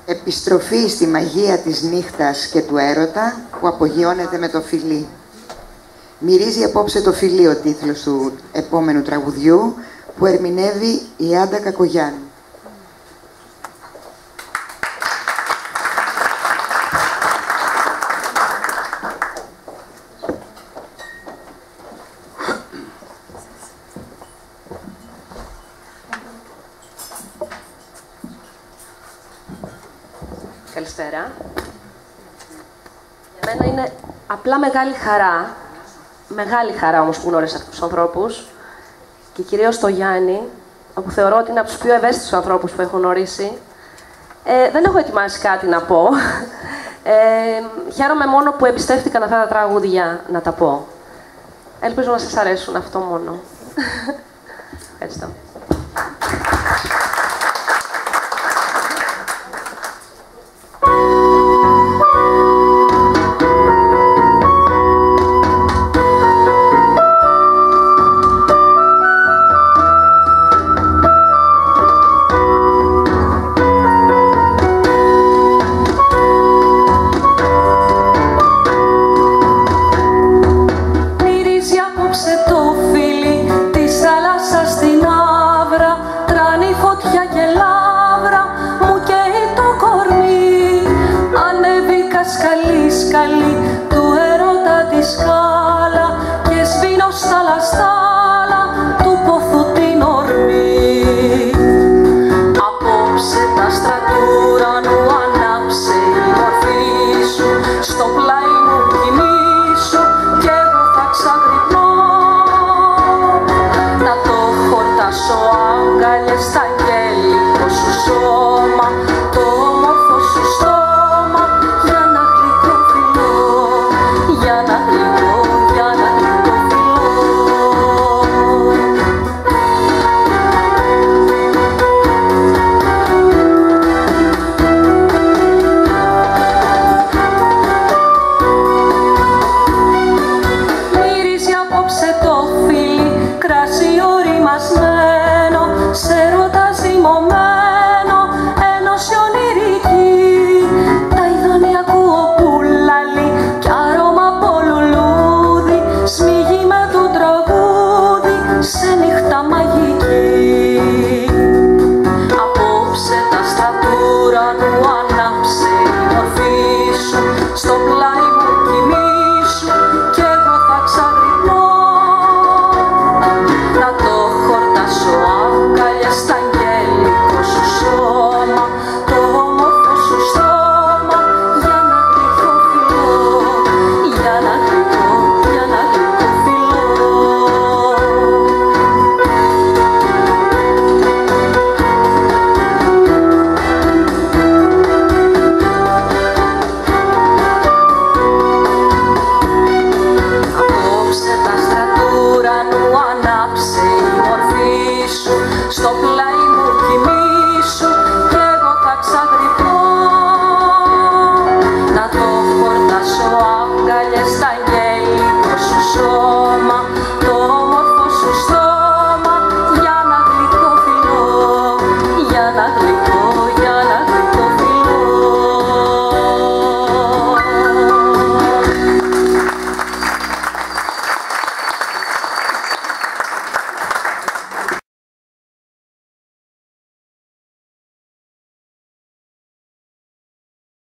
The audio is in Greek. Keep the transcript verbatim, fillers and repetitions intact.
Επιστροφή στη μαγεία της νύχτας και του έρωτα που απογειώνεται με το φιλί. Μυρίζει απόψε το φιλί ο τίτλος του επόμενου τραγουδιού που ερμηνεύει η Άντα Κακογιάννη. Καλησπέρα. Για μένα είναι απλά μεγάλη χαρά, μεγάλη χαρά όμως που γνώρισα αυτούς τους ανθρώπους και κυρίως το Γιάννη, όπου θεωρώ ότι είναι από τους πιο ευαίσθητους ανθρώπους που έχω γνωρίσει. Ε, δεν έχω ετοιμάσει κάτι να πω. Ε, χαίρομαι μόνο που εμπιστεύτηκαν αυτά τα τραγούδια να τα πω. Ελπίζω να σας αρέσουν, αυτό μόνο. Ευχαριστώ. Καλή